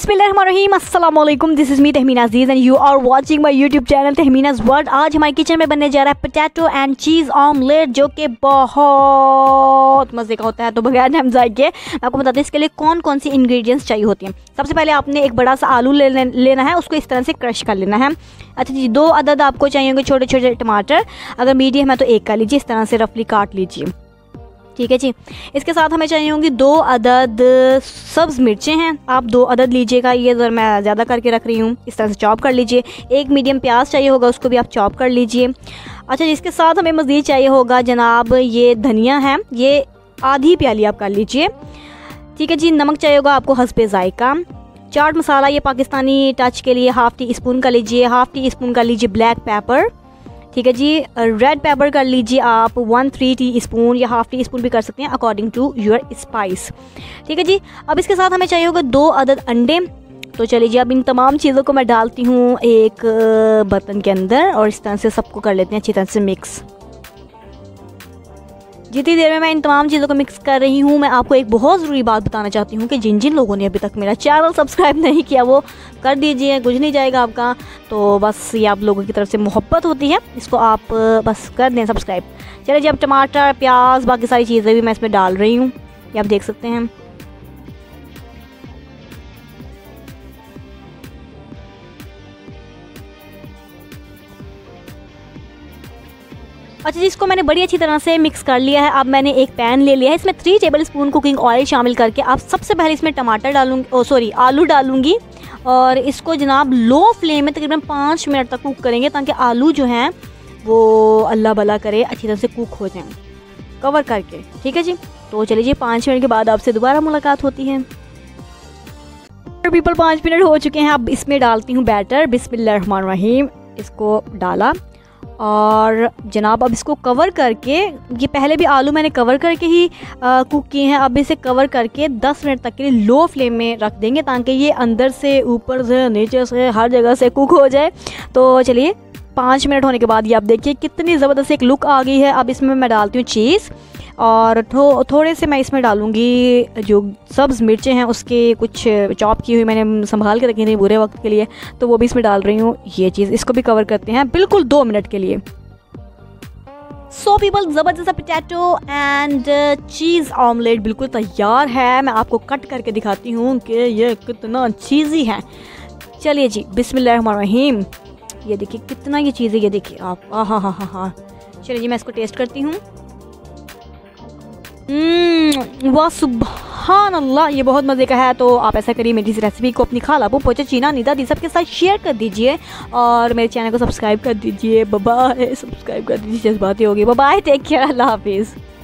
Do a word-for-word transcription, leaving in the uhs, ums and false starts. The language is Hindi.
बिस्मिल्लाहिर्रहमानिर्रहीम, अस्सलाम वालेकुम। This is me Tahmina Aziz and you are watching my YouTube channel Tahmina's world. आज हमारे किचन में बनने जा रहा है पोटैटो एंड चीज़ ऑमलेट, जो कि बहुत मज़े का होता है। तो बगैर हम जाएंगे मैं आपको बताती हूँ इसके लिए कौन कौन सी इंग्रेडिएंट्स चाहिए होती हैं। सबसे पहले आपने एक बड़ा सा आलू ले लेना है, उसको इस तरह से क्रश कर लेना है। अच्छा जी, दो अदद आपको चाहिए होंगे छोटे छोटे टमाटर, अगर मीडियम है तो एक कर लीजिए, इस तरह से रफली काट लीजिए, ठीक है जी। इसके साथ हमें चाहिए होंगी दो अदद सब्ज़ मिर्चें हैं, आप दो अदद लीजिएगा, ये ज़रा मैं ज़्यादा करके रख रही हूँ, इस तरह से चॉप कर लीजिए। एक मीडियम प्याज चाहिए होगा, उसको भी आप चॉप कर लीजिए। अच्छा, इसके साथ हमें मज़ीद चाहिए होगा जनाब ये धनिया है, ये आधी प्याली आप कर लीजिए, ठीक है जी। नमक चाहिए होगा आपको हस्बे ज़ायका। चाट मसाला ये पाकिस्तानी टच के लिए हाफ़ टी स्पून का लीजिए, हाफ़ टी स्पून का लीजिए ब्लैक पेपर, ठीक है जी। रेड पेपर कर लीजिए आप वन थ्री टी स्पून या हाफ़ टी स्पून भी कर सकते हैं अकॉर्डिंग टू योर स्पाइस, ठीक है जी। अब इसके साथ हमें चाहिए होगा दो अदद अंडे। तो चलिए जी, अब इन तमाम चीज़ों को मैं डालती हूँ एक बर्तन के अंदर और इस तरह से सबको कर लेते हैं अच्छी तरह से मिक्स। जितनी देर में मैं इन तमाम चीज़ों को मिक्स कर रही हूँ, मैं आपको एक बहुत ज़रूरी बात बताना चाहती हूँ कि जिन जिन लोगों ने अभी तक मेरा चैनल सब्सक्राइब नहीं किया वो कर दीजिए, कुछ नहीं जाएगा आपका। तो बस ये आप लोगों की तरफ से मोहब्बत होती है, इसको आप बस कर दें सब्सक्राइब। चलिए जी, अब टमाटर प्याज बाकी सारी चीज़ें भी मैं इसमें डाल रही हूँ, ये आप देख सकते हैं। अच्छा जी, इसको मैंने बड़ी अच्छी तरह से मिक्स कर लिया है। अब मैंने एक पैन ले लिया है, इसमें three tablespoon cooking oil शामिल करके आप सबसे पहले इसमें टमाटर डालूंगी, ओ सॉरी आलू डालूंगी, और इसको जनाब लो फ्लेम में तकरीबन पाँच मिनट तक कुक करेंगे ताकि आलू जो हैं वो अल्लाह भला करे अच्छी तरह से कुक हो जाएं, कवर करके, ठीक है जी। तो चलिए जी, पाँच मिनट के बाद आपसे दोबारा मुलाकात होती है। पीपल पाँच मिनट हो चुके हैं। अब इसमें डालती हूँ बैटर, बिस्मिल्लाहिर्रहमानिर्रहीम, इसको डाला और जनाब अब इसको कवर करके, ये पहले भी आलू मैंने कवर करके ही आ, कुक किए हैं, अब इसे कवर करके दस मिनट तक के लिए लो फ्लेम में रख देंगे ताकि ये अंदर से ऊपर से नीचे से हर जगह से कुक हो जाए। तो चलिए, पाँच मिनट होने के बाद ये आप देखिए कितनी ज़बरदस्त एक लुक आ गई है। अब इसमें मैं डालती हूँ चीज़ और थो, थोड़े से मैं इसमें डालूँगी जो सब्ज़ मिर्चें हैं, उसके कुछ चॉप की हुई मैंने संभाल के रखी थी बुरे वक्त के लिए, तो वो भी इसमें डाल रही हूँ। ये चीज़ इसको भी कवर करते हैं बिल्कुल दो मिनट के लिए। सो पीपल, ज़बरदस्त पोटैटो एंड चीज़ ऑमलेट बिल्कुल तैयार है। मैं आपको कट करके दिखाती हूँ कि ये कितना चीज़ी है। चलिए जी, बिस्मिल्लाहिर्रहमानिर्रहीम, ये देखिए कितना ये चीज़ है, ये देखिए आप, हाँ हाँ हाँ हाँ हाँ। चलिए जी, मैं इसको टेस्ट करती हूँ। वाह सुभान अल्लाह, ये बहुत मज़े का है। तो आप ऐसा करिए, मेरी इस रेसिपी को अपनी खाला पोचा चीना नीदा दी सबके साथ शेयर कर दीजिए और मेरे चैनल को सब्सक्राइब कर दीजिए। बाय, सब्सक्राइब कर दीजिए, जज्बाती होगी। बाय, टेक केयर, अल्लाह हाफिज़।